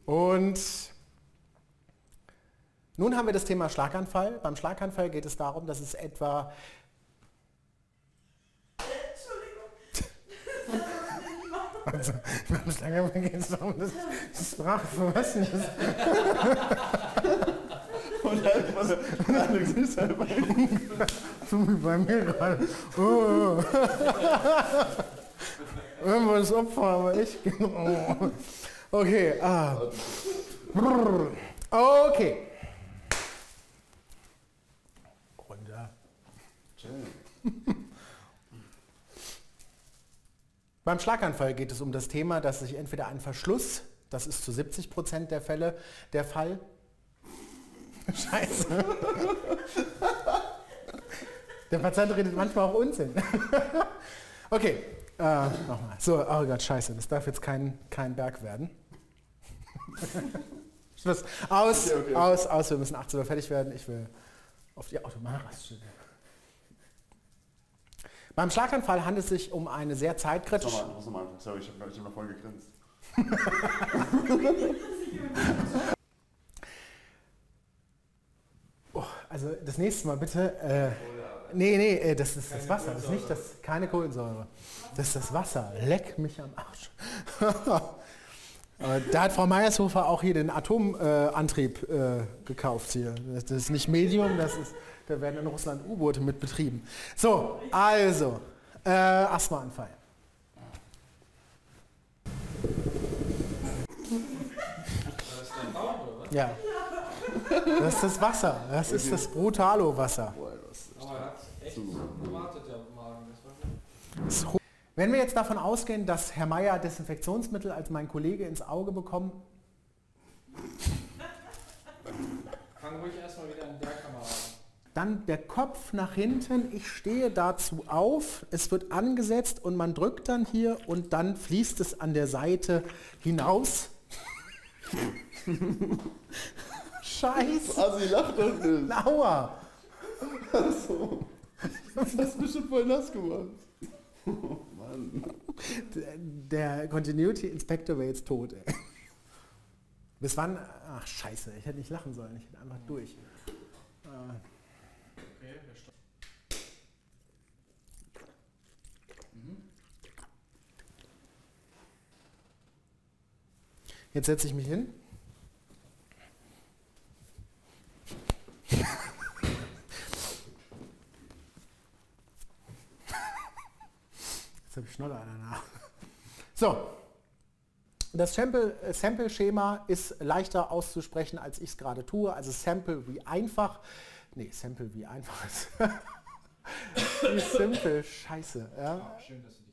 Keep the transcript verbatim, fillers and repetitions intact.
Und nun haben wir das Thema Schlaganfall. Beim Schlaganfall geht es darum, dass es etwa... Also, beim Schlaganfall geht es darum, dass das Sprachverwaschen ist. Und Alex ist halt bei so wie bei mir gerade. Oh. Irgendwo das Opfer, aber ich... Oh. Okay, ah. Okay. Runter. Beim Schlaganfall geht es um das Thema, dass sich entweder ein Verschluss, das ist zu siebzig Prozent der Fälle der Fall. Scheiße. Der Patient redet manchmal auch Unsinn. Okay, äh, nochmal. So, oh Gott, scheiße, das darf jetzt kein, kein Berg werden. Schluss. Aus, okay, okay. aus, aus, wir müssen achtzehn Uhr fertig werden. Ich will auf die Autobahnraststätte. Beim Schlaganfall handelt es sich um eine sehr zeitkritische... Nochmal, nochmal. Sorry, ich habe hab noch voll gegrinst. Oh, also das nächste Mal bitte... Äh, nee, nee, das ist das Wasser. Das ist nicht das... Keine Kohlensäure. Das ist das Wasser. Leck mich am Arsch. Da hat Frau Meiershofer auch hier den Atomantrieb äh, gekauft hier. Das ist nicht Medium, das ist, da werden in Russland U-Boote mit betrieben. So, also, äh, Asthmaanfall. Ja. Das ist das Wasser. Das ist das Brutalo-Wasser. Aber er hat echt gewartet, der Magen. Das war gut. Wenn wir jetzt davon ausgehen, dass Herr Meier Desinfektionsmittel als mein Kollege ins Auge bekommt, fang ruhig erstmal wieder in der Kamera an. Dann der Kopf nach hinten, ich stehe dazu auf, es wird angesetzt und man drückt dann hier und dann fließt es an der Seite hinaus. Scheiße. Also ich lach doch nicht. Aua. Achso. Das hast du bestimmt voll nass gemacht. Oh Mann. Der Continuity Inspector wäre jetzt tot. Ey. Bis wann? Ach scheiße, ich hätte nicht lachen sollen, ich hätte einfach durch. Äh. Okay, wir stoppen. Mhm. Jetzt setze ich mich hin. Jetzt habe ich Schnoller danach. So, das Sample-Schema ist leichter auszusprechen, als ich es gerade tue. Also Sample wie einfach. Nee, Sample wie einfach ist. Wie simple, scheiße. Ja. Schön, dass du